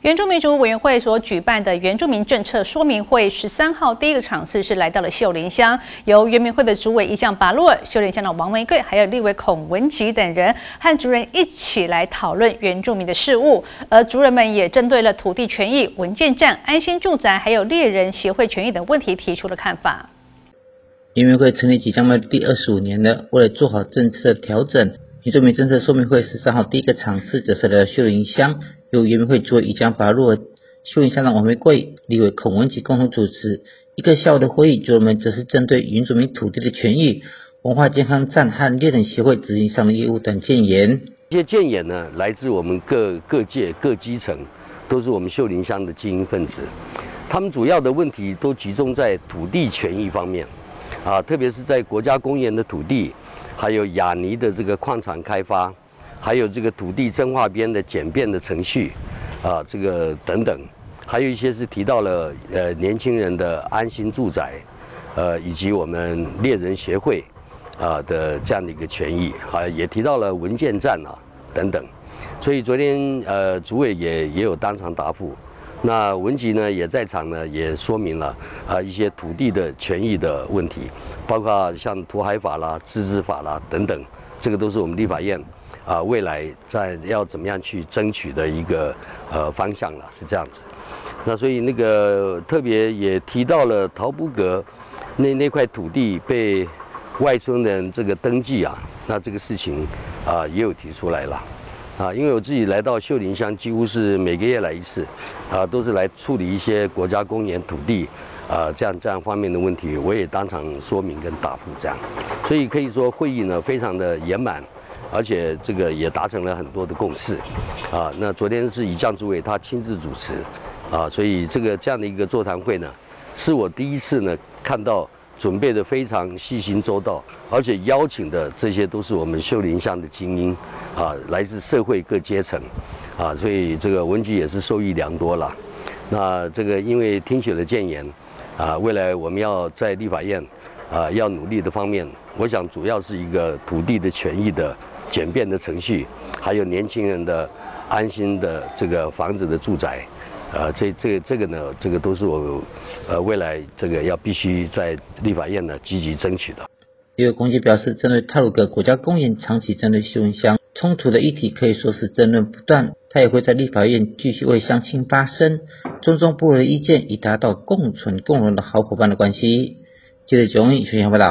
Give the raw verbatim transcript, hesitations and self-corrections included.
原住民族委员会所举办的原住民政策说明会十三号第一个场次是来到了秀林乡，由原民会的主委一将巴洛尔、秀林乡的王玫瑰，还有立委孔文吉等人和族人一起来讨论原住民的事务。而族人们也针对了土地权益、文件站、安心住宅，还有猎人协会权益等问题提出了看法。 原民会成立即将迈入第二十五年了，为了做好政策的调整，原住民政策说明会十三号第一个场次则是来到秀林乡。由原民会主委一将巴洛尔、秀林乡长王玫瑰、立委孔文吉共同主持。一个下午的会议，族人们则是针对原住民土地的权益、文化健康站和猎人协会执行上的业务等建言。 这些建言呢，来自我们各各界各基层，都是我们秀林乡的精英分子。他们主要的问题都集中在土地权益方面，啊，特别是在国家公园的土地，还有亚泥的这个矿场开发。还有这个土地增划编的简便的程序，啊，这个等等，还有一些是提到了呃年轻人的安心住宅，呃以及我们猎人协会啊的这样的一个权益，啊也提到了文件站啊等等，所以昨天呃主委也也有当场答复，那文吉呢也在场呢，也说明了啊一些土地的权益的问题，包括像土海法啦、自治法啦等等，这个都是我们立法院。啊，未来在要怎么样去争取的一个呃方向了，是这样子。那所以那个特别也提到了桃埔阁那那块土地被外村人这个登记啊，那这个事情啊也有提出来了。啊，因为我自己来到秀林乡，几乎是每个月来一次，啊，都是来处理一些国家公园土地啊这样这样方面的问题，我也当场说明跟答复这样。所以可以说会议呢非常的圆满。而且这个也达成了很多的共识，啊，那昨天是以将主委他亲自主持，啊，所以这个这样的一个座谈会呢，是我第一次呢看到准备的非常细心周到，而且邀请的这些都是我们秀林乡的精英，啊，来自社会各阶层，啊，所以这个文吉也是受益良多了。那这个因为听取了建言，啊，未来我们要在立法院，啊，要努力的方面，我想主要是一个土地的权益的。简便的程序，还有年轻人的安心的这个房子的住宅，呃，这这这个呢，这个都是我呃未来这个要必须在立法院呢积极争取的。 也有公击表示，针对太鲁阁国家公园长期针对秀林乡冲突的议题，可以说是争论不断。他也会在立法院继续为乡亲发声，尊重部落的意见，以达到共存共荣的好伙伴的关系。记者九一宣传报道。